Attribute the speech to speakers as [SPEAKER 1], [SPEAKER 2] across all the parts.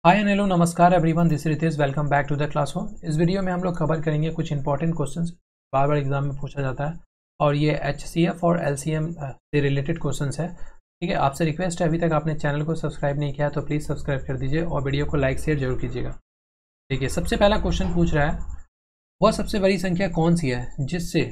[SPEAKER 1] Hi and hello नमस्कार everyone, this Ritesh. Welcome back to the classroom. इस video में हम लोग कवर करेंगे कुछ इंपॉर्टेंट क्वेश्चंस बार बार एग्जाम में पूछा जाता है और ये एचसीएफ और एलसीएम से रिलेटेड क्वेश्चंस है। ठीक है, आपसे रिक्वेस्ट है, अभी तक आपने चैनल को सब्सक्राइब नहीं किया तो प्लीज़ सब्सक्राइब कर दीजिए और वीडियो को लाइक शेयर जरूर कीजिएगा। देखिए, सबसे पहला क्वेश्चन पूछ रहा है, वह सबसे बड़ी संख्या कौन सी है जिससे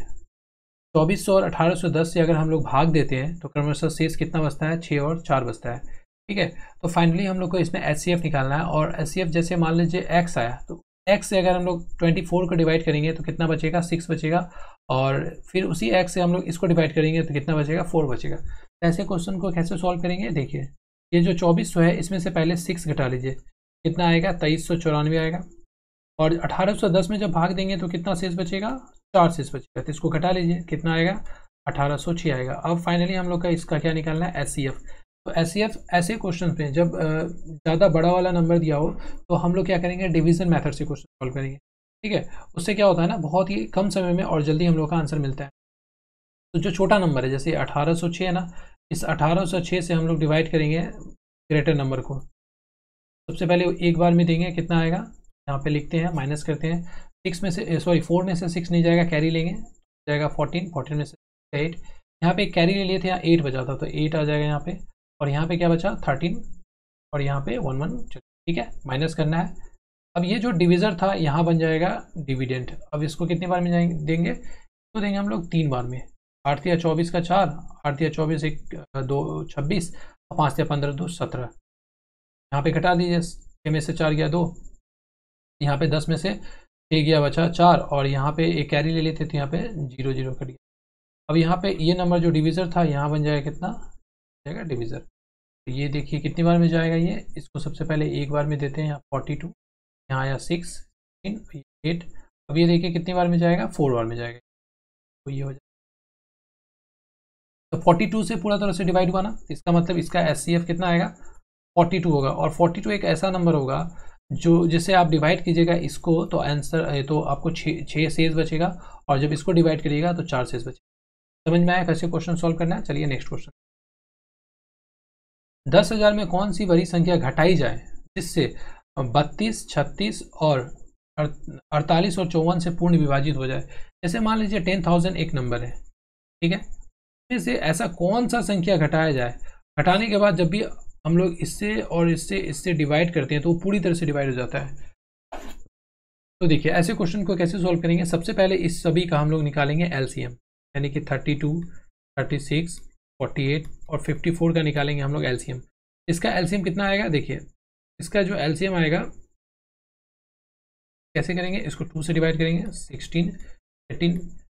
[SPEAKER 1] 2400 और 1810 से अगर हम लोग भाग देते हैं तो क्रमशः शेष कितना बचता है? 6 और 4 बचता है। ठीक है, तो फाइनली हम लोग को इसमें एचसीएफ निकालना है और एचसीएफ जैसे मान लीजिए एक्स आया तो एक्स से अगर हम लोग 24 को डिवाइड करेंगे तो कितना बचेगा? 6 बचेगा। और फिर उसी एक्स से हम लोग इसको डिवाइड करेंगे तो कितना बचेगा? 4 बचेगा। तो ऐसे क्वेश्चन को कैसे सॉल्व करेंगे? देखिए, ये जो 2400 है इसमें से पहले 6 घटा लीजिए, कितना आएगा? 2394 आएगा। और 1810 में जब भाग देंगे तो कितना शेष बचेगा? 4 शेष बचेगा। तो इसको घटा लीजिए, कितना आएगा? 1806 आएगा। अब फाइनली हम लोग का इसका क्या निकालना है? एचसीएफ। तो एचसीएफ ऐसे क्वेश्चन पे जब ज़्यादा बड़ा वाला नंबर दिया हो तो हम लोग क्या करेंगे? डिवीजन मेथड से क्वेश्चन सॉल्व करेंगे। ठीक है, उससे क्या होता है ना, बहुत ही कम समय में और जल्दी हम लोग का आंसर मिलता है। तो जो छोटा नंबर है जैसे 1806 है ना, इस 1806 से हम लोग डिवाइड करेंगे ग्रेटर नंबर को। सबसे पहले एक बार में देंगे, कितना आएगा? यहाँ पे लिखते हैं, माइनस करते हैं। 6 में से 4 में से 6 नहीं जाएगा, कैरी लेंगे, जाएगा 14 में से 8। यहाँ पे कैरी ले लिए थे, यहाँ 8 बचा था तो 8 आ जाएगा यहाँ पे। और यहाँ पे क्या बचा? 13 और यहाँ पे 1 1। ठीक है, माइनस करना है। अब ये जो डिविज़र था यहाँ बन जाएगा डिविडेंट। अब इसको कितनी बार में देंगे? तो देंगे हम लोग 3 बार में। 8 या 24 का 4, 8 या 24 1 2 26, 5 या 15 2 17। यहाँ पे घटा दीजिए, 6 में से 4 गया 2, यहाँ पे 10 में से 6 गया बचा 4 और यहाँ पे एक कैरी ले लेते तो यहाँ पे 0 0 कट गया। अब यहाँ पे ये नंबर जो डिविज़र था यहाँ बन जाएगा कितना? जाएगा डिविज़र। तो ये देखिए कितनी बार में जाएगा ये, इसको सबसे पहले एक बार में देते हैं, यहाँ 42, यहाँ आया 6 8। अब ये देखिए कितनी बार में जाएगा? 4 बार में जाएगा। तो ये हो जाएगा, तो 42 से पूरा तरह से डिवाइड हुआ ना, इसका मतलब इसका एचसीएफ कितना आएगा? 42 होगा। और 42 एक ऐसा नंबर होगा जो जिसे आप डिवाइड कीजिएगा इसको तो आंसर तो आपको 6 शेष बचेगा और जब इसको डिवाइड करिएगा तो 4 शेष बचेगा। समझ में आया कैसे क्वेश्चन सॉल्व करना है? चलिए नेक्स्ट क्वेश्चन। 10,000 में कौन सी बड़ी संख्या घटाई जाए जिससे 32 36 और 48 और 54 से पूर्ण विभाजित हो जाए? जैसे मान लीजिए 10,000 एक नंबर है, ठीक है, इसमें से ऐसा कौन सा संख्या घटाया जाए, घटाने के बाद जब भी हम लोग इससे और इससे डिवाइड करते हैं तो वो पूरी तरह से डिवाइड हो जाता है। तो देखिए ऐसे क्वेश्चन को कैसे सॉल्व करेंगे? सबसे पहले इस सभी का हम लोग निकालेंगे एलसीएम, यानी कि 32 36 48 और 54 का निकालेंगे हम लोग एलसीएम। इसका एलसीएम कितना आएगा? देखिए, इसका जो एलसीएम आएगा कैसे करेंगे? इसको 2 से डिवाइड करेंगे, 16 18।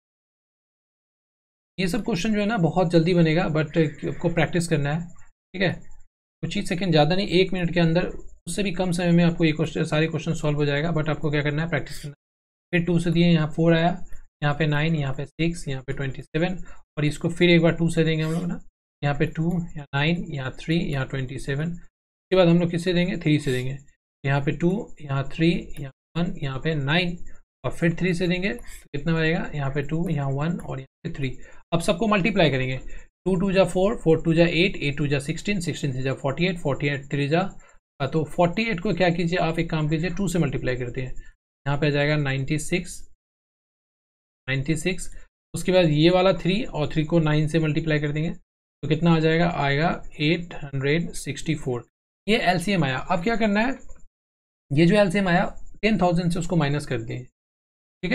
[SPEAKER 1] ये सब क्वेश्चन जो है ना बहुत जल्दी बनेगा, बट आपको प्रैक्टिस करना है। ठीक है, कुछ ही सेकंड, ज़्यादा नहीं, 1 मिनट के अंदर, उससे भी कम समय में आपको ये क्वेश्चन सारे क्वेश्चन सॉल्व हो जाएगा। बट आपको क्या करना है? प्रैक्टिस करना है। फिर 2 से दिए, यहाँ 4 आया, यहाँ पे 9, यहाँ पे 6, यहाँ पे 27 और इसको फिर एक बार 2 से देंगे हम लोग ना, यहाँ पे 2, यहाँ 9, यहाँ 3, यहाँ 27। उसके बाद हम लोग किससे देंगे? 3 से देंगे, यहाँ पे 2, यहाँ 3, यहाँ 1, यहाँ पे 9 और फिर 3 से देंगे तो कितना बनेगा? यहाँ पे 2, यहाँ 1 और यहाँ पे 3। अब सबको मल्टीप्लाई करेंगे, 2 2 जा 4, 4 2 जा 8, 8 2 जा 16, 16 3 जा 48, 48 3 जा, तो 48 को क्या कीजिए आप, एक काम कीजिए, 2 से मल्टीप्लाई करते हैं, यहाँ पे आ जाएगा 96 96। उसके बाद ये वाला 3 और 3 को 9 से मल्टीप्लाई कर देंगे तो कितना आ जाएगा? आएगा 864। ये एलसीएम आया। अब क्या करना है? ये जो एलसीएम आया 10,000 से उसको माइनस कर दें। ठीक है,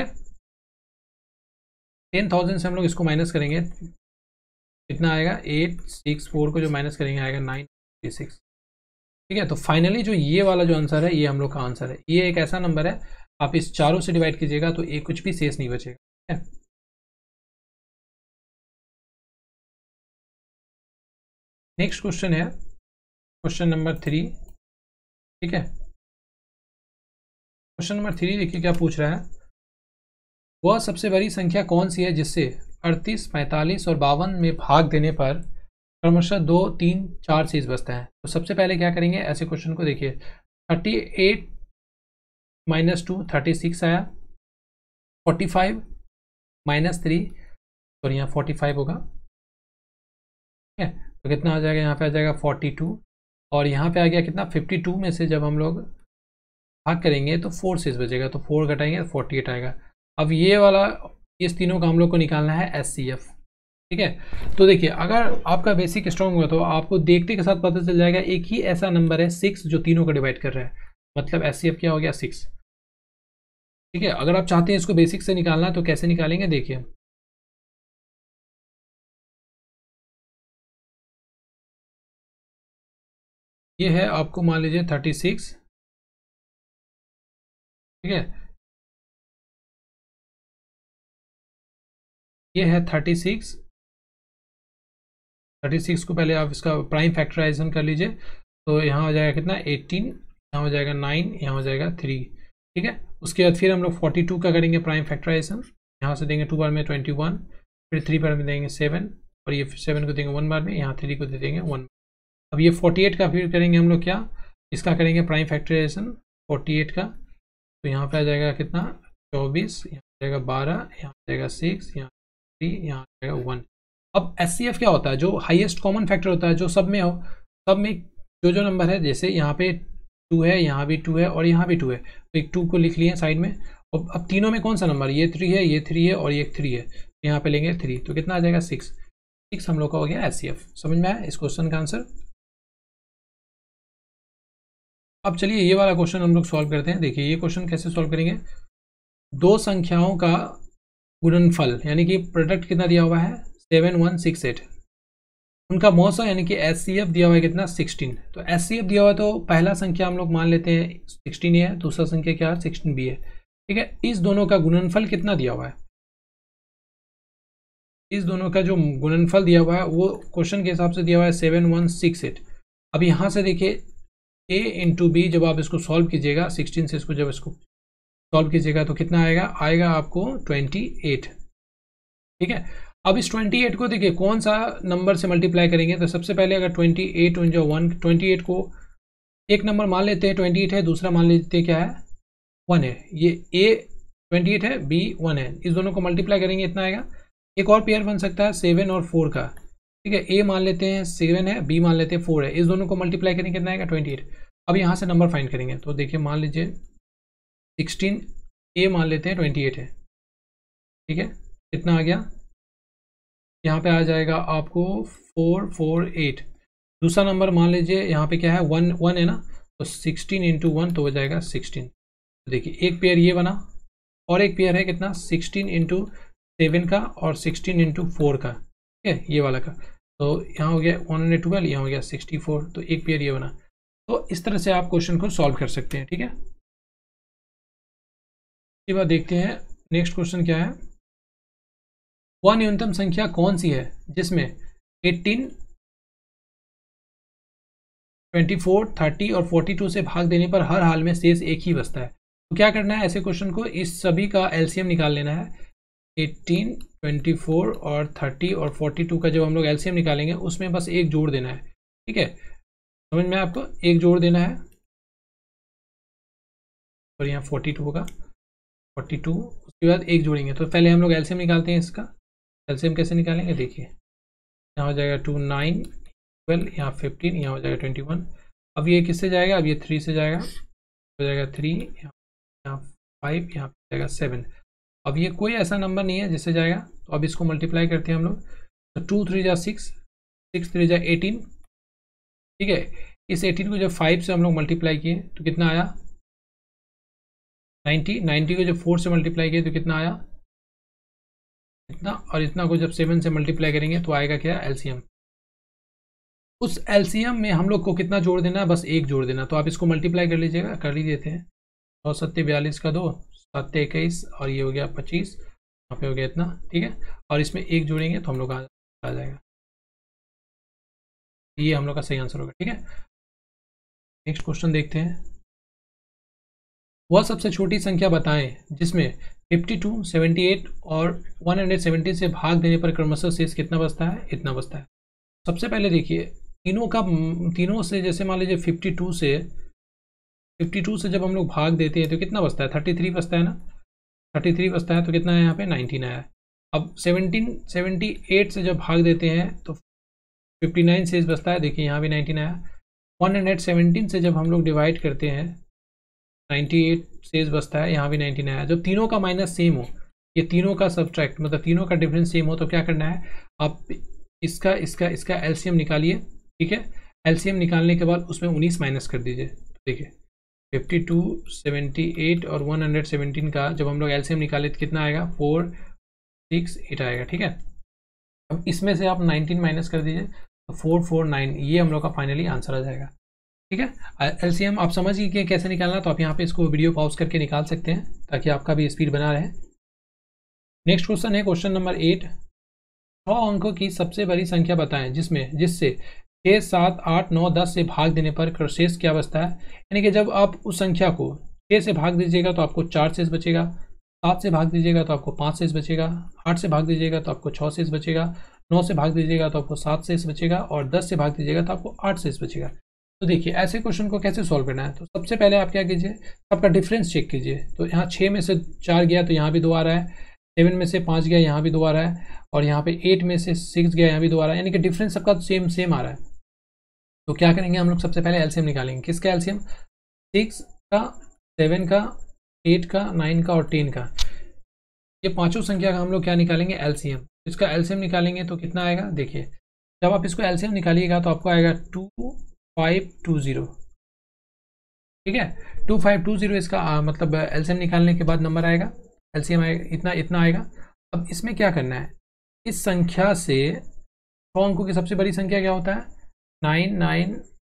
[SPEAKER 1] 10,000 से हम लोग इसको माइनस करेंगे, कितना आएगा? 864 को जो माइनस करेंगे आएगा 936। ठीक है, तो फाइनली जो ये वाला जो आंसर है ये हम लोग का आंसर है। ये एक ऐसा नंबर है, आप इस चारों से डिवाइड कीजिएगा तो एक कुछ भी शेष नहीं बचेगा। ठीक है, नेक्स्ट क्वेश्चन है क्वेश्चन नंबर 3। ठीक है, क्वेश्चन नंबर 3 देखिए क्या पूछ रहा है, वह सबसे बड़ी संख्या कौन सी है जिससे 38 45 और 52 में भाग देने पर क्रमशः 2 3 4 शेष बचता है? तो सबसे पहले क्या करेंगे ऐसे क्वेश्चन को? देखिए 38 माइनस 2 36 आया, 45 माइनस 3 और यहाँ 45 होगा। ठीक है, तो कितना आ जाएगा? यहाँ पे आ जाएगा 42 और यहाँ पे आ गया कितना 52 में से जब हम लोग भाग करेंगे तो 4 शेष बचेगा, तो 4 घटाएंगे तो 48 आएगा। अब ये वाला इस तीनों का हम लोग को निकालना है HCF, ठीक है। तो देखिए अगर आपका बेसिक स्ट्रॉन्ग हुआ तो आपको देखते के साथ पता चल जाएगा एक ही ऐसा नंबर है 6 जो तीनों को डिवाइड कर रहा है, मतलब HCF क्या हो गया 6, ठीक है। अगर आप चाहते हैं इसको बेसिक से निकालना तो कैसे निकालेंगे, देखिए ये है आपको मान लीजिए 36, ठीक है, ये है 36 को पहले आप इसका प्राइम फैक्टराइजेशन कर लीजिए, तो यहाँ हो जाएगा कितना 18, यहाँ हो जाएगा 9, यहाँ हो जाएगा 3, ठीक है। उसके बाद फिर हम लोग 42 का करेंगे प्राइम फैक्टराइजेशन, यहाँ से देंगे 2 बार में 21, फिर 3 बार में देंगे 7, और ये 7 को देंगे 1 बार में, यहाँ 3 को दे देंगे 1। अब ये 48 का फिर करेंगे हम लोग क्या, इसका करेंगे प्राइम फैक्टराइजेशन 48 का, तो यहाँ पे आ जाएगा कितना 24, यहाँ आ जाएगा 12, यहाँ आ जाएगा 6, यहाँ 3, यहाँ आ जाएगा 1। अब HCF क्या होता है, जो हाईएस्ट कॉमन फैक्टर होता है, जो सब में हो, सब में जो नंबर है, जैसे यहाँ पे 2 है, यहाँ भी 2 है और यहाँ भी 2 है, तो एक 2 को लिख लिए साइड में। और अब तीनों में कौन सा नंबर, ये 3 है, ये 3 है और ये 3 है, तो यहाँ पे लेंगे 3, तो कितना आ जाएगा 6 हम लोग का हो गया HCF। समझ में आया इस क्वेश्चन का आंसर। अब चलिए ये वाला क्वेश्चन हम लोग सॉल्व करते हैं। देखिए ये क्वेश्चन कैसे सॉल्व करेंगे, दो संख्याओं का गुणनफल यानी कि प्रोडक्ट कितना दिया हुआ है 7168, उनका मौसा यानी कि HCF दिया हुआ है कितना 16, तो HCF दिया हुआ है तो पहला संख्या हम लोग मान लेते हैं 16 है, दूसरा संख्या क्या है 16B है, ठीक है। इस दोनों का गुणनफल कितना दिया हुआ है, इस दोनों का जो गुणनफल दिया हुआ है वो क्वेश्चन के हिसाब से दिया हुआ है 7168। अब यहाँ से देखिए A इंटू बी, जब आप इसको सॉल्व कीजिएगा 16 से इसको जब इसको सॉल्व कीजिएगा तो कितना आएगा आपको 28, ठीक है। अब इस 28 को देखिए कौन सा नंबर से मल्टीप्लाई करेंगे, तो सबसे पहले अगर 28 जो 1, 28 को एक नंबर मान लेते हैं 28 है, दूसरा मान लेते हैं क्या है 1 है, ये A 28 है, B 1 है, इस दोनों को मल्टीप्लाई करेंगे इतना आएगा। एक और पेयर बन सकता है 7 और 4 का, ठीक है। A मान लेते हैं 7 है, B मान लेते हैं 4 है, इस दोनों को मल्टीप्लाई करेंगे कितना आएगा 28। अब यहाँ से नंबर फाइंड करेंगे, तो देखिए मान लीजिए 16, A मान लेते हैं 28 है, ठीक है, कितना आ गया, यहाँ पे आ जाएगा आपको 448। दूसरा नंबर मान लीजिए यहाँ पे क्या है 1 है ना, तो 16 इंटू 1 तो हो जाएगा 16। तो देखिए एक पेयर ये बना और एक पेयर है कितना 16 इंटू 7 का और 16 इंटू 4 का, ठीक है, ये वाला का, तो यहाँ हो गया 112, यहाँ हो गया 64, तो एक पेयर ये बना। तो इस तरह से आप क्वेश्चन को सॉल्व कर सकते हैं, ठीक है। इसके बाद देखते हैं नेक्स्ट क्वेश्चन क्या है, वह न्यूनतम संख्या कौन सी है जिसमें 18, 24, 30 और 42 से भाग देने पर हर हाल में शेष एक ही बचता है। तो क्या करना है, ऐसे क्वेश्चन को इस सभी का LCM निकाल लेना है। 18, 24 और 30 और 42 का जब हम लोग LCM निकालेंगे उसमें बस एक जोड़ देना है, ठीक है, समझ में आपको, एक जोड़ देना है, और यहाँ 42 होगा 42, उसके बाद एक जोड़ेंगे। तो पहले हम लोग LCM निकालते हैं इसका, LCM कैसे निकालेंगे, देखिए यहाँ हो जाएगा 2, 9, 12, यहाँ 15, यहाँ हो जाएगा 21। अब ये किससे जाएगा, अब ये 3 से जाएगा, हो जाएगा 3, यहाँ 5, यहाँ हो जाएगा 7। अब ये कोई ऐसा नंबर नहीं है जिससे जाएगा, तो अब इसको मल्टीप्लाई करते हैं हम लोग, तो 2 3 जा 6, 6 3 जा 18, ठीक है। इस 18 को जब 5 से हम लोग मल्टीप्लाई किए तो कितना आया 90, 90 को जब 4 से मल्टीप्लाई किए तो कितना आया इतना, और इतना को जब 7 से मल्टीप्लाई करेंगे तो आएगा क्या LCM। उस LCM में हम लोग को कितना जोड़ देना है, बस एक जोड़ देना, तो आप इसको मल्टीप्लाई कर लीजिएगा, कर ही देते हैं। 9 7 42 का 2, 7 21 और ये हो गया 25, यहाँ पे हो गया इतना, ठीक है। और इसमें एक जोड़ेंगे तो हम लोग आ जाएगा, ये हम लोग का सही आंसर होगा, ठीक है। नेक्स्ट क्वेश्चन देखते हैं, वह सबसे छोटी संख्या बताएं जिसमें 52, 78 और 170 से भाग देने पर क्रमशः शेष कितना बचता है, इतना बचता है। सबसे पहले देखिए तीनों से, जैसे मान लीजिए 52 से जब हम लोग भाग देते हैं तो कितना बचता है 33 बचता है ना, 33 बचता है, तो कितना है यहाँ पे 19 आया है। अब 78 से जब भाग देते हैं तो 59 शेष बचता है, देखिए यहाँ भी 19 आया। 117 से जब हम लोग डिवाइड करते हैं 98 शेष बचता है, यहाँ भी 99 है। जब तीनों का माइनस सेम हो, ये तीनों का सब्ट्रैक्ट मतलब तीनों का डिफरेंस सेम हो, तो क्या करना है, आप इसका इसका इसका एलसीएम निकालिए। ठीक है, एलसीएम निकालने के बाद उसमें 19 माइनस कर दीजिए। देखिए 52, 78 और 117 का जब हम लोग एलसीएम निकाले तो कितना आएगा, 468 आएगा। ठीक है, अब इसमें से आप 19 माइनस कर दीजिए तो 449, ये हम लोग का फाइनली आंसर आ जाएगा। ठीक है, एलसीएम आप समझिए कि कैसे निकालना, तो आप यहाँ पे इसको वीडियो पॉज करके निकाल सकते हैं ताकि आपका भी स्पीड बना रहे। नेक्स्ट क्वेश्चन है क्वेश्चन नंबर 8। 6 अंकों की सबसे बड़ी संख्या बताएं जिससे 6, 7, 8, 9, 10 से भाग देने पर शेष क्या बचता है। यानी कि जब आप उस संख्या को 6 से भाग दीजिएगा तो आपको 4 शेष बचेगा, 7 से भाग दीजिएगा तो आपको 5 शेष बचेगा, 8 से भाग दीजिएगा तो आपको 6 शेष बचेगा, 9 से भाग दीजिएगा तो आपको 7 शेष बचेगा और 10 से भाग दीजिएगा तो आपको 8 शेष बचेगा। तो देखिए ऐसे क्वेश्चन को कैसे सॉल्व करना है, तो सबसे पहले आप क्या कीजिए, आपका डिफरेंस चेक कीजिए। तो यहाँ 6 में से 4 गया तो यहाँ भी 2 आ रहा है, 7 में से 5 गया यहाँ भी 2 आ रहा है, और यहाँ पे 8 में से 6 गया यहाँ भी 2 आ रहा है, यानी कि डिफरेंस सबका सेम आ रहा है। तो क्या करेंगे हम लोग, सबसे पहले एलसीएम निकालेंगे। किसका एलसीएम, 6 का, 7 का, 8 का, 9 का और 10 का, ये पांचों संख्या का हम लोग क्या निकालेंगे, एलसीएम। इसका एलसीएम निकालेंगे तो कितना आएगा, देखिए जब आप इसको एलसीएम निकालिएगा तो आपको आएगा 2520। ठीक है, 2520 इसका मतलब एलसीएम निकालने के बाद नंबर आएगा, एलसीएम आएगा इतना आएगा। अब इसमें क्या करना है, इस संख्या से 6 अंकों की सबसे बड़ी संख्या क्या होता है, 9, 9,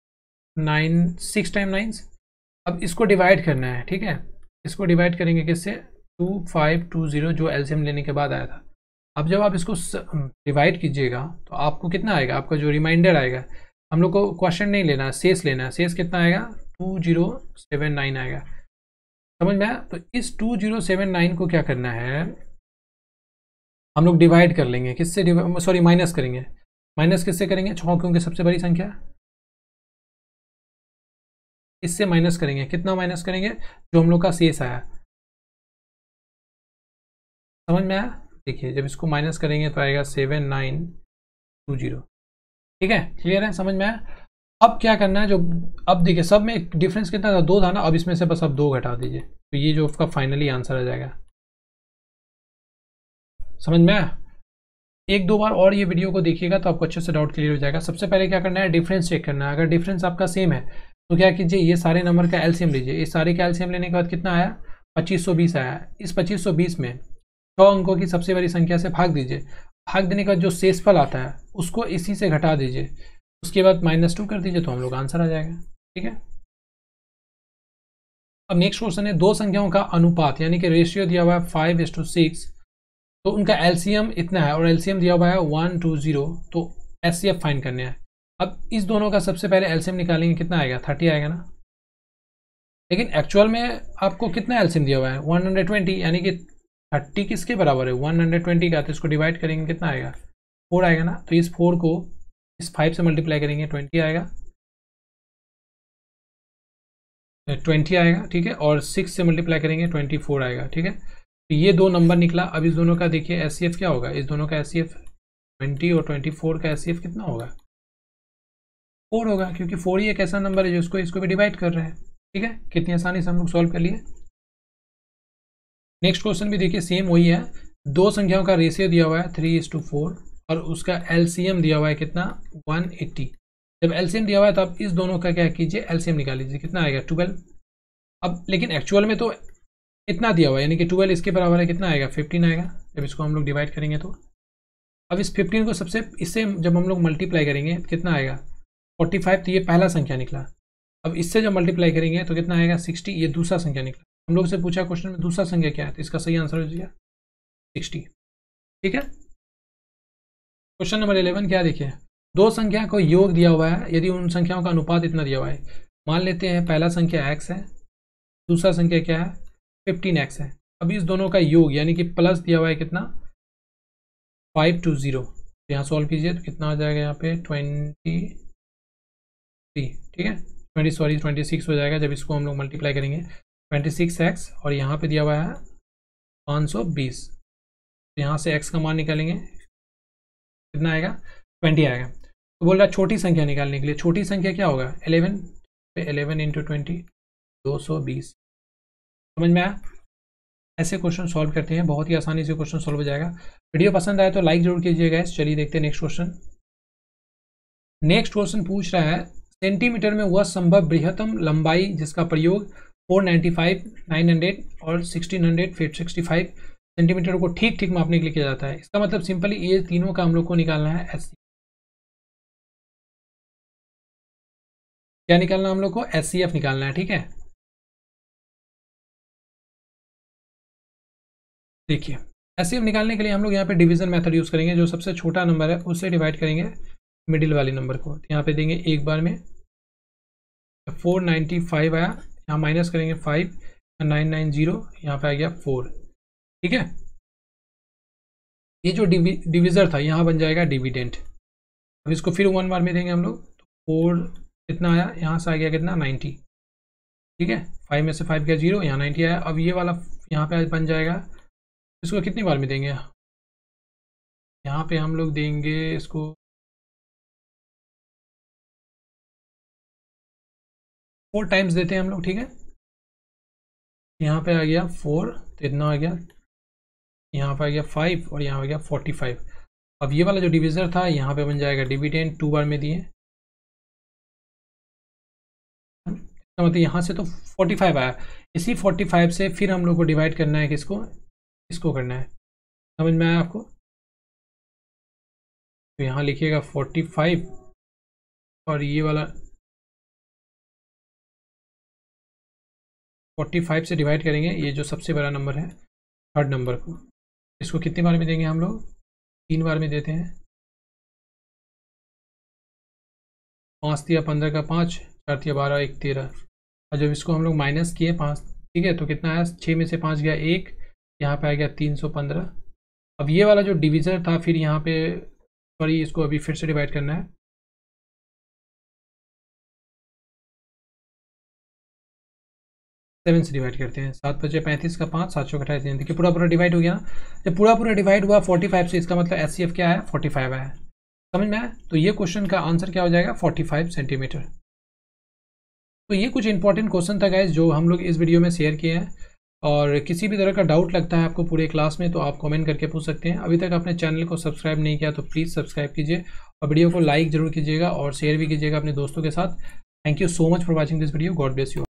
[SPEAKER 1] 9, 6 टाइम 9। अब इसको डिवाइड करना है। ठीक है, इसको डिवाइड करेंगे किससे, 2520 जो एलसीएम लेने के बाद आया था। अब जब आप इसको डिवाइड कीजिएगा तो आपको कितना आएगा, आपका जो रिमाइंडर आएगा, हम लोग को क्वेश्चन नहीं लेना है, शेष लेना है। शेष कितना आएगा, 2079 आएगा। समझ में आया। तो इस 2079 को क्या करना है, हम लोग डिवाइड कर लेंगे किससे, सॉरी माइनस करेंगे। माइनस किससे करेंगे, 6 क्योंकि सबसे बड़ी संख्या, इससे माइनस करेंगे। कितना माइनस करेंगे, जो हम लोग का शेष आया। समझ में आया। देखिए जब इसको माइनस करेंगे तो आएगा 7920। ठीक है, क्लियर है, समझ में आया। अब क्या करना है, जो अब देखिए सब में डिफरेंस कितना था, 2 था ना, अब इसमें से बस अब 2 घटा दीजिए तो ये जो उसका फाइनली आंसर आ जाएगा। समझ में आया। एक दो बार और ये वीडियो को देखिएगा तो आपको अच्छे से डाउट क्लियर हो जाएगा। सबसे पहले क्या करना है, डिफरेंस चेक करना है। अगर डिफरेंस आपका सेम है तो क्या कीजिए, ये सारे नंबर का एलसीएम लीजिए। इस सारे का एलसीएम लेने के बाद कितना आया, 2520 आया। इस 2520 में 6 अंकों की सबसे बड़ी संख्या से भाग दीजिए। भाग देने का जो शेषफल आता है उसको इसी से घटा दीजिए, उसके बाद -2 कर दीजिए तो हम लोग आंसर आ जाएगा। ठीक है, अब नेक्स्ट क्वेश्चन है, 2 संख्याओं का अनुपात यानी कि रेशियो दिया हुआ है 5:6, तो उनका एलसीएम इतना है और एलसीएम दिया हुआ है 120, तो एचसीएफ फाइंड करने हैं। अब इस दोनों का सबसे पहले एलसीएम निकालेंगे, कितना आएगा, 30 आएगा ना। लेकिन एक्चुअल में आपको कितना एलसीएम दिया हुआ है, 120, यानी कि 30 किसके बराबर है, 120 का। तो इसको डिवाइड करेंगे कितना आएगा, 4 आएगा ना। तो इस 4 को इस 5 से मल्टीप्लाई करेंगे 20 आएगा, 20 आएगा। ठीक है, और 6 से मल्टीप्लाई करेंगे 24 आएगा। ठीक है, तो ये 2 नंबर निकला। अब इस दोनों का देखिए एचसीएफ क्या होगा, इस दोनों का एचसीएफ 20 और 24 का एचसीएफ कितना होगा, 4 होगा, क्योंकि 4 ही एक ऐसा नंबर है जिसको इसको भी डिवाइड कर रहे हैं। ठीक है, कितनी आसानी से हम लोग सॉल्व कर लिए। नेक्स्ट क्वेश्चन भी देखिए सेम वही है। 2 संख्याओं का रेशियो दिया हुआ है 3:4 और उसका एलसीएम दिया हुआ है कितना, 180। जब एलसीएम दिया हुआ है तो आप इस दोनों का क्या कीजिए, एलसीएम निकाल लीजिए। कितना आएगा, 12। अब लेकिन एक्चुअल में तो इतना दिया हुआ है, यानी कि 12 इसके बराबर है, कितना आएगा, 15 आएगा जब इसको हम लोग डिवाइड करेंगे तो। अब इस 15 को इससे जब हम लोग मल्टीप्लाई करेंगे कितना आएगा, 45। तो ये पहला संख्या निकला। अब इससे जब मल्टीप्लाई करेंगे तो कितना आएगा, 60। ये दूसरा संख्या निकला। हम लोग से पूछा क्वेश्चन में दूसरा संख्या क्या है, तो इसका सही आंसर हो जाएगा 60। ठीक है, क्वेश्चन नंबर 11 क्या देखिए, 2 संख्या को योग दिया हुआ है, यदि उन संख्याओं का अनुपात इतना दिया हुआ है। मान लेते हैं पहला संख्या x है, दूसरा संख्या क्या है, 15x है। अब इस दोनों का योग यानी कि प्लस दिया हुआ है कितना, 520। यहाँ सॉल्व कीजिए तो कितना आ जाएगा, यहाँ पे 23। ठीक है, 26 हो जाएगा जब इसको हम लोग मल्टीप्लाई करेंगे। 26x और यहाँ पे दिया हुआ है 520। तो यहाँ से x का मान निकालेंगे, कितना आएगा, 20 आएगा। तो बोल रहा है छोटी संख्या निकालने के लिए, छोटी संख्या क्या होगा 11, पे 11 इंटू 20 220। समझ में आया? ऐसे क्वेश्चन सॉल्व करते हैं, बहुत ही आसानी से क्वेश्चन सॉल्व हो जाएगा। वीडियो पसंद आए तो लाइक जरूर कीजिएगा। चलिए देखते हैं नेक्स्ट क्वेश्चन। नेक्स्ट क्वेश्चन पूछ रहा है सेंटीमीटर में वह संभव बृहत्तम लंबाई जिसका प्रयोग 495, 900 और 1600 फिर 65 सेंटीमीटर को ठीक ठीक मापने के लिए किया जाता है। इसका मतलब सिंपली ये तीनों का हम लोग को निकालना है एस। क्या निकालना हम लोग को? SCF निकालना है। ठीक है, देखिए SCF निकालने के लिए हम लोग यहाँ पे डिवीजन मेथड यूज करेंगे। जो सबसे छोटा नंबर है उससे डिवाइड करेंगे मिडिल वाले नंबर को। यहाँ पे देंगे एक बार में 495 आया, यहाँ माइनस करेंगे 5, 990 यहाँ पे आ गया 4। ठीक है, ये जो डिविजर था यहाँ बन जाएगा डिविडेंट। अब इसको फिर 1 बार में देंगे हम लोग, तो 4 कितना आया, यहाँ से आ गया कितना 90। ठीक है, 5 में से 5 गया 0, यहाँ 90 आया। अब ये वाला यहाँ पे बन जाएगा, इसको कितनी बार में देंगे, यहाँ पे हम लोग देंगे इसको 4 टाइम्स देते हैं हम लोग। ठीक है, यहाँ पे आ गया 4 तो इतना आ गया, यहाँ पे आ गया 5 और यहाँ आ गया 45। अब ये वाला जो डिविजर था यहाँ पे बन जाएगा डिविडेंड, 2 बार में दिए। तो मतलब यहाँ से तो 45 आया, इसी 45 से फिर हम लोग को डिवाइड करना है किसको, इसको करना है। समझ में आया आपको? तो यहाँ लिखिएगा 45 और ये वाला 45 से डिवाइड करेंगे ये जो सबसे बड़ा नंबर है थर्ड नंबर को। इसको कितनी बार में देंगे हम लोग, 3 बार में देते हैं। 5 दिया 15 का 5, 4 दिया 12, 1 13। और जब इसको हम लोग माइनस किए 5, ठीक है, तो कितना आया, 6 में से 5 गया 1, यहाँ पे आ गया 315। अब ये वाला जो डिविजर था फिर यहाँ पे, सॉरी इसको अभी फिर से डिवाइड करना है। सेवन से डिवाइड करते हैं, 7 बचे 35 का 5, 7 चौक 28। देखिए पूरा पूरा डिवाइड हो गया। जब पूरा पूरा डिवाइड हुआ 45 से, इसका मतलब SCF क्या है, 45 आया। समझ में आया? तो ये क्वेश्चन का आंसर क्या हो जाएगा, 45 सेंटीमीटर। तो ये कुछ इंपॉर्टेंट क्वेश्चन था गाइज जो हम लोग इस वीडियो में शेयर किए हैं। और किसी भी तरह का डाउट लगता है आपको पूरे क्लास में तो आप कमेंट करके पूछ सकते हैं। अभी तक आपने चैनल को सब्सक्राइब नहीं किया तो प्लीज़ सब्सक्राइब कीजिए और वीडियो को लाइक जरूर कीजिएगा और शेयर भी कीजिएगा अपने दोस्तों के साथ। Thank you so much for watching this video. God bless you.